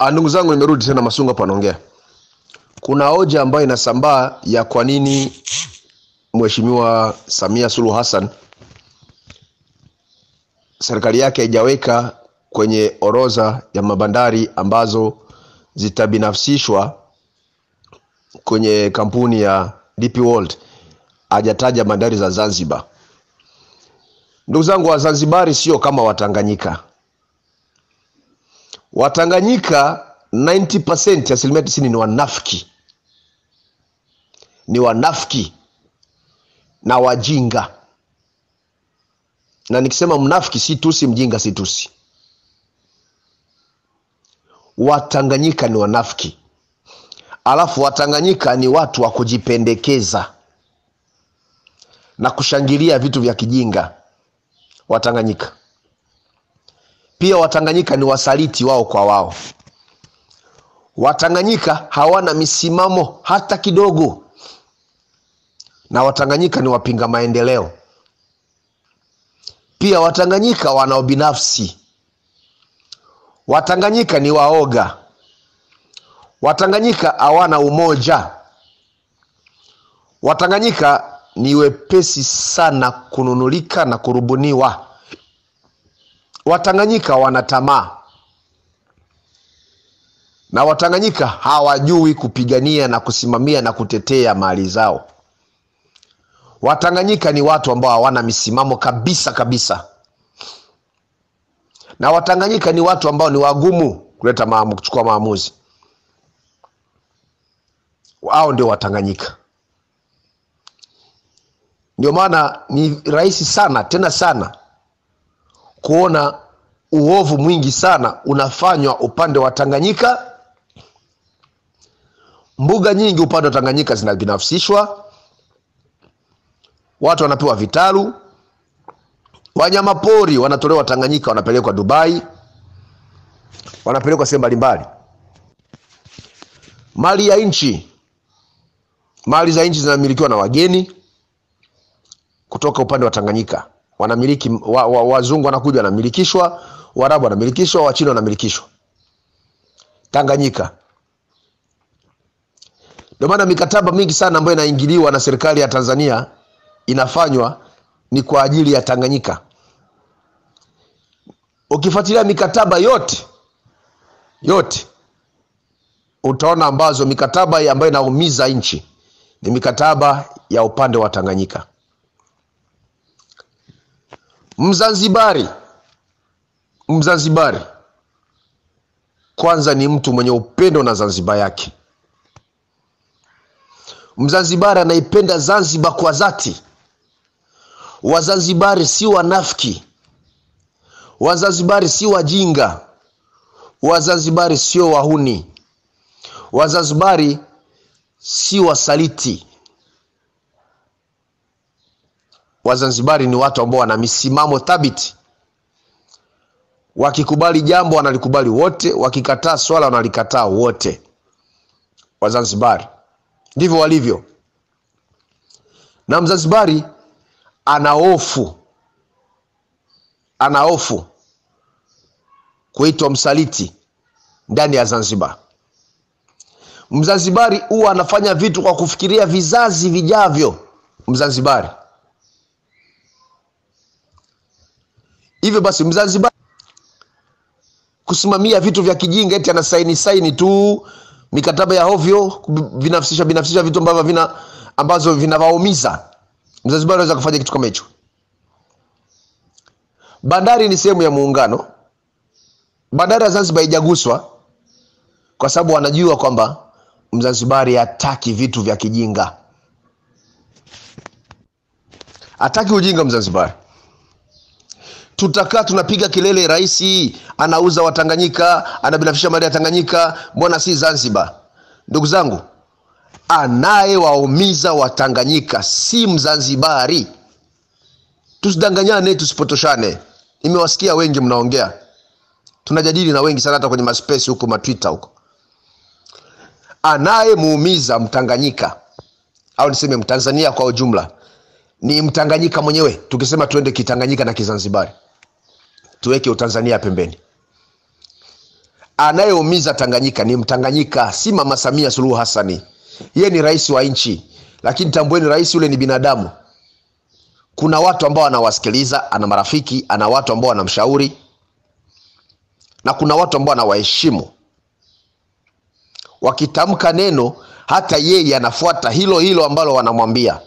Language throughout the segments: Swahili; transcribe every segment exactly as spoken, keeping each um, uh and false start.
Ndugu zangu, nimerudi tena Masunga hapa naongea. Kuna hoja ambayo inasambaa ya kwa nini Mheshimiwa Samia Suluhu Hassan serikali yake haijaweka kwenye orodha ya mabandari ambazo zitabinafsishwa kwenye kampuni ya D P World. Hajataja bandari za Zanzibar. Ndugu zangu, wa Zanzibari sio kama Watanganyika. Watanganyika ninety percent, asilimia tisini ni wanafiki. Ni wanafiki na wajinga. Na nikisema mnafiki si tusi, mjinga si tusi. Watanganyika ni wanafiki. Alafu Watanganyika ni watu wa kujipendekeza na kushangilia vitu vya kijinga. Watanganyika. Pia Watanganyika ni wasaliti wao kwa wao. Watanganyika hawana misimamo hata kidogo. Na Watanganyika ni wapinga maendeleo. Pia Watanganyika wana ubinafsi. Watanganyika ni waoga. Watanganyika hawana umoja. Watanganyika ni wepesi sana kununulika na kurubuniwa. Watanganyika wana tamaa. Na Watanganyika hawajui kupigania na kusimamia na kutetea mali zao. Watanganyika ni watu ambao hawana misimamo kabisa kabisa. Na Watanganyika ni watu ambao ni wagumu kuleta maamuzi, kuchukua maamuzi. Wao ndio Watanganyika. Ndio maana ni rahisi sana, tena sana, kuona uovu mwingi sana unafanywa upande wa Tanganyika. Mbuga nyingi upande wa Tanganyika zinabinafsishwa. Watu wanapewa vitalu. Wanyama pori wanatolewa Tanganyika, wanapelekwa Dubai, wanapelekwa sehemu mbalimbali. Mali ya nchi, mali za nchi zinamilikiwa na wageni kutoka upande wa Tanganyika. Wanamiliki wa, wa, wazungu wanakuja wanamilikishwa, Waarabu wanamilikishwa, Wachina wanamilikishwa Tanganyika. Ndio maana mikataba mingi sana ambayo inaingiliwa na serikali ya Tanzania inafanywa ni kwa ajili ya Tanganyika. Ukifuatilia mikataba yote yote utaona ambazo mikataba ambayo inaumiza nchi ni mikataba ya upande wa Tanganyika. Mzanzibari Mzanzibari kwanza ni mtu mwenye upendo na Zanzibar yake. Mzanzibari anaipenda Zanzibar kwa dhati. Wazanzibari si wanafiki. Wazanzibari si wajinga. Wazanzibari sio wahuni. Wazanzibari si wasaliti. Wazanzibari ni watu ambao wana misimamo thabiti. Wakikubali jambo wanalikubali wote, wakikataa swala wanalikataa wote. Wazanzibari ndivyo walivyo. Na Mzanzibari ana hofu. Ana hofu kuitwa msaliti ndani ya Zanzibar. Mzanzibari huwa anafanya vitu kwa kufikiria vizazi vijavyo. Mzanzibari. Hivyo basi Mzanzibari kusimamia vitu vya kijinga eti anasaini saini tu mikataba ya hovyo, binafsisha binafsisha vitu ambavyo vina ambazo vinawaumiza. Mzanzibari anaweza kufanya kitu kama hicho. Bandari ni sehemu ya muungano. Bandari ya Zanzibar haijaguswa kwa sababu wanajua kwamba Mzanzibari hataki vitu vya kijinga. Hataki ujinga Mzanzibari. Tutakaa tunapiga kelele rais anauza Watanganyika, anabinafsisha mali ya Tanganyika, mbona si Zanzibar? Ndugu zangu, anaye waumiza Watanganyika si Mzanzibari. Tusidanganyane, tusipotoshane. Nimewasikia wengi mnaongea. Tunajadili na wengi sana hata kwenye maspace huko, ma Twitter huko. Anaye muumiza Mtanganyika, au niseme Mtanzania kwa ujumla, ni Mtanganyika mwenyewe. Tukisema tuende Kitanganyika na Kizanzibari, tuweke Utanzania pembeni. Anayeumiza Tanganyika ni Mtanganyika, si Mama Samia Suluhu Hassan. Yeye ni rais wa nchi, lakini tambueni rais yule ni binadamu. Kuna watu ambao anawasikiliza, ana marafiki, ana watu ambao wanamshauri, na kuna watu ambao anawaheshimu. Wakitamka neno, hata yeye anafuata hilo hilo ambalo wanamwambia.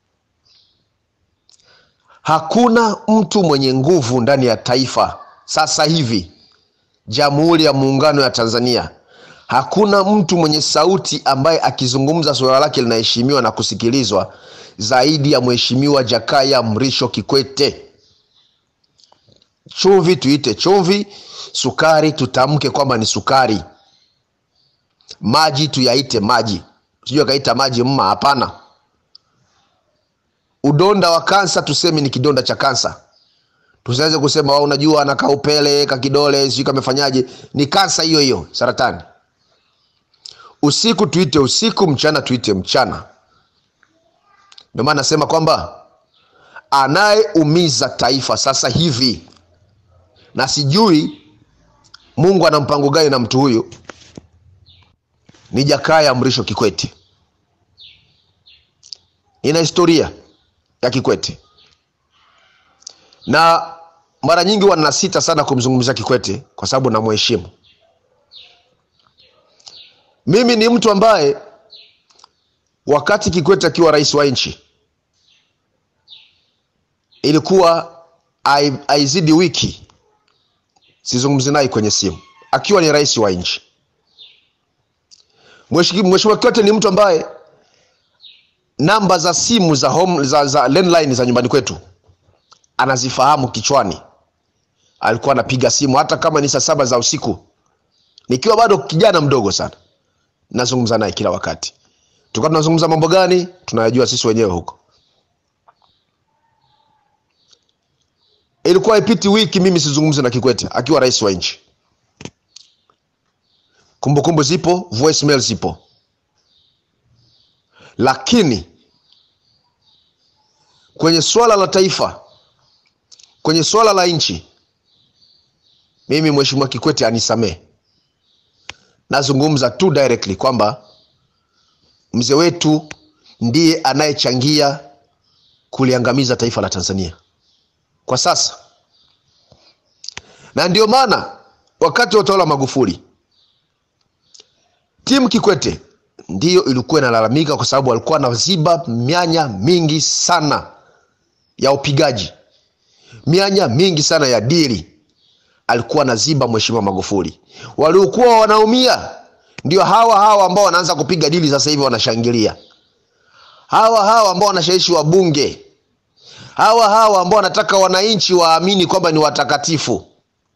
Hakuna mtu mwenye nguvu ndani ya taifa sasa hivi, Jamhuri ya Muungano ya Tanzania. Hakuna mtu mwenye sauti ambaye akizungumza swala lake linaheshimiwa na kusikilizwa zaidi ya Mheshimiwa Jakaya Mrisho Kikwete. Chumvi tuite chumvi, sukari tutamke kwamba ni sukari, maji tuyaite maji. Sijui kaita maji mma, hapana. Udonda wa kansa tuseme ni kidonda cha kansa. Tusianze kusema wao unajua ana kaupele ka kidole sio kamefanyaje, ni kansa hiyo hiyo, saratani. Usiku tuite usiku, mchana tuite mchana. Ndio maana nasema kwamba anayeumiza taifa sasa hivi, na sijui Mungu ana mpango gani na mtu huyu, ni Jakaya Mrisho Kikwete. Ina historia ya Kikwete, na mara nyingi wanasita sana kumzungumzia Kikwete kwa sababu namheshimu. Mimi ni mtu ambaye wakati Kikwete akiwa rais wa nchi, ilikuwa aizidi wiki sizungumzi naye kwenye simu akiwa ni rais wa nchi. Mheshimiwa Kikwete ni mtu ambaye namba za simu za home za, za landline za nyumbani kwetu anazifahamu kichwani. Alikuwa anapiga simu hata kama ni saa saba za usiku, nikiwa bado kijana mdogo sana, nazungumza naye kila wakati. Tulikuwa tunazungumza mambo gani tunayajua sisi wenyewe huko. Ilikuwa ipiti wiki mimi sizungumze na Kikwete akiwa rais wa nchi. Kumbukumbu zipo, voicemail zipo. Lakini kwenye swala la taifa, kwenye swala la nchi, mimi Mheshimiwa Kikwete anisamee. Nazungumza tu directly kwamba mzee wetu ndiye anayechangia kuliangamiza taifa la Tanzania kwa sasa. Na ndio maana wakati wa utawala Magufuli, timu Kikwete ndiyo ilikuwa inalalamika kwa sababu alikuwa anaziba mianya mingi sana ya upigaji, mianya mingi sana ya dili alikuwa anaziba Mheshimiwa Magufuli. Waliokuwa wanaumia ndio hawa hawa ambao wanaanza kupiga dili sasa hivi wanashangilia. Hawa hawa ambao wanashawishi wabunge, hawa hawa ambao wanataka wananchi waamini kwamba ni watakatifu,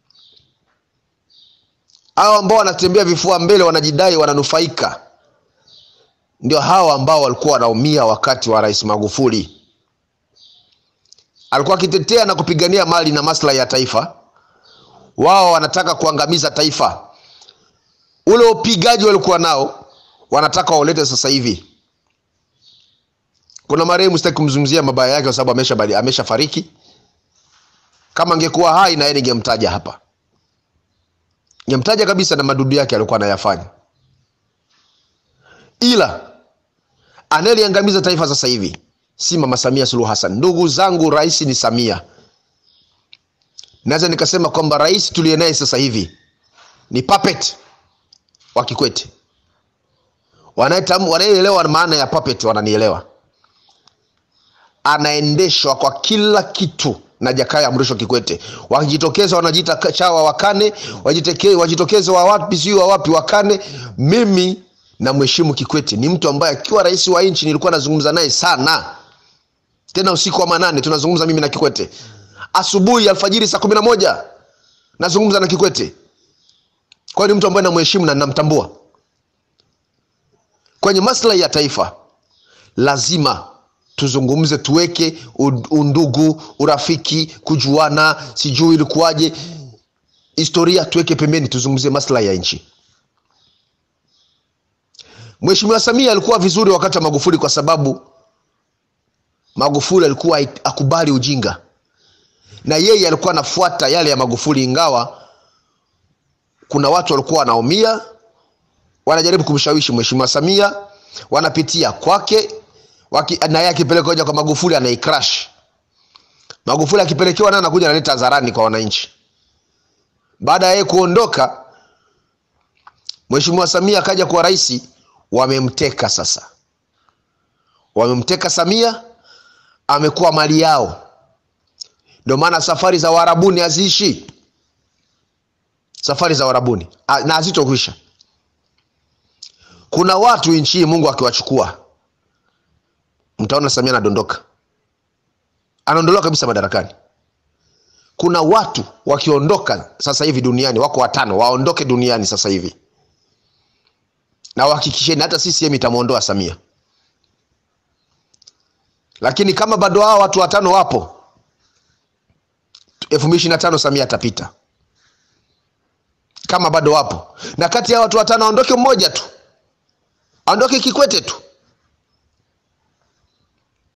hawa ambao wanatembea vifua mbele wanajidai wananufaika, ndio hawa ambao walikuwa wanaumia wakati wa Rais Magufuli. Alikuwa akitetea na kupigania mali na maslahi ya taifa, wao wanataka kuangamiza taifa. Ule upigaji walikuwa nao wanataka waulete sasa hivi. Kuna marehemu sitaki kumzungumzia mabaya yake kwa sababu amesha ameshafariki. Kama angekuwa hai na yeye ningemtaja hapa, ningemtaja kabisa na madudu yake alikuwa anayafanya. Ila anayeliangamiza taifa sasa hivi si Mama Samia Suluhu Hassan. Ndugu zangu, rais ni Samia. Naweza nikasema kwamba rais tuliye naye sasa hivi ni puppet wa Kikwete. Wanaetamu wanaelewa maana ya puppet, wananielewa. Anaendeshwa kwa kila kitu na Jakaya Mrisho Kikwete. Wakijitokeza wanajiita chawa wakane, wajitokeze wajitokeze wa wapi sio wa wapi wakane. Mimi na mheshimu Kikwete ni mtu ambaye akiwa rais wa nchi nilikuwa nazungumza naye sana. Tena usiku wa manane tunazungumza mimi na Kikwete. Asubuhi alfajiri saa kumi na moja nazungumza na Kikwete. Kwa ni mtu ambaye namheshimu na namtambua. Kwenye maslahi ya taifa lazima tuzungumze, tuweke undugu, urafiki, kujuana, sijui ilikuwaje, historia tuweke pembeni, tuzungumzie maslahi ya nchi. Mheshimiwa Samia alikuwa vizuri wakati wa Magufuli kwa sababu Magufuli alikuwa akubali ujinga, na yeye alikuwa anafuata yale ya Magufuli, ingawa kuna watu walikuwa wanaumia, wanajaribu kumshawishi Mheshimiwa Samia, wanapitia kwake, na yeye akipeleka hoja kwa Magufuli anaicrash. Magufuli akipelekewa naye anakuja analeta hadharani kwa wananchi. Baada ya yeye kuondoka, Mheshimiwa Samia akaja kuwa rais, wamemteka sasa. Wamemteka Samia, amekuwa mali yao. Ndio maana safari za Warabuni haziishi. Safari za Warabuni na hazitokwisha. Kuna watu nchi Mungu akiwachukua, mtaona Samia anadondoka. Anaondolewa kabisa madarakani. Kuna watu wakiondoka sasa hivi duniani, wako watano waondoke duniani sasa hivi. Na wahakikisheni hata C C M itamuondoa Samia. Lakini kama bado hao watu watano wapo, elfu mbili ishirini na tano Samia atapita. Kama bado wapo. Na kati ya watu watano aondoke mmoja tu. Aondoke Kikwete tu.